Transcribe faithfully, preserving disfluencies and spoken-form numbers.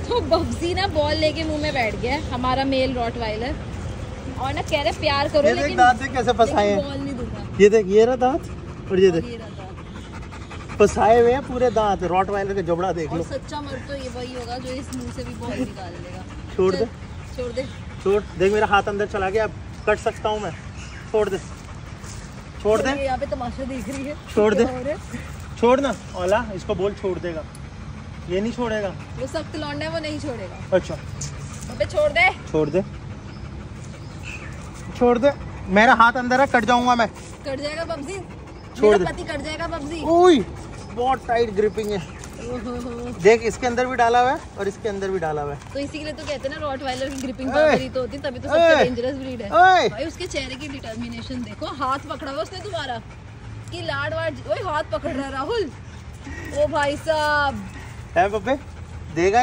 तो बब्जी ना बॉल लेके मुंह में बैठ गया है, हमारा मेल रॉटवाइलर, और ना कह रहे प्यार करो ये लेकिन दांत देख कैसे फंसाए हैं। बॉल नहीं दूंगा। ये देख ये रहा दांत और ये देख ये रहा फंसाए हुए हैं पूरे दांत। रॉटवाइलर का जबड़ा देख और लो। सच्चा मर्द तो ये वही होगा जो इस मुंह से भी बॉल निकाल लेगा। छोड़ दे छोड़ दे छोड़ देख मेरा हाथ अंदर चला गया, अब कट सकता हूँ मैं। छोड़ दे छोड़ दे यहाँ पे तमाशा देख रही है। छोड़ दे क्या हो रहा है? छोड़ ना ओला, इसको बोल छोड़ देगा। ये नहीं छोड़ेगा, वो सख्त लौंडा है, वो नहीं छोड़ेगा। अच्छा अबे छोड़ दे छोड़ दे छोड़ दे। मेरा हाथ अंदर है, कट जाऊंगा मैं। कट जाएगा बब्जी, छोड़ मेरा दे। पति कट जाएगा बब्जी। ओए बहुत टाइट ग्रिपिंग है। ओहो। देख इसके अंदर भी डाला हुआ है और इसके अंदर भी डाला हुआ है। तो इसी के लिए तो कहते हैं ना रॉटवाइलर की ग्रिपिंग ए! पावर ही तो होती, तभी तो सबसे ए! डेंजरस ब्रीड है। ओए भाई उसके चेहरे की डिटर्मिनेशन देखो, हाथ पकड़ा हुआ उसने तुम्हारा कि लाड वाड। ओए हाथ पकड़ रहा है राहुल। ओ भाई साहब है पप्पे देगा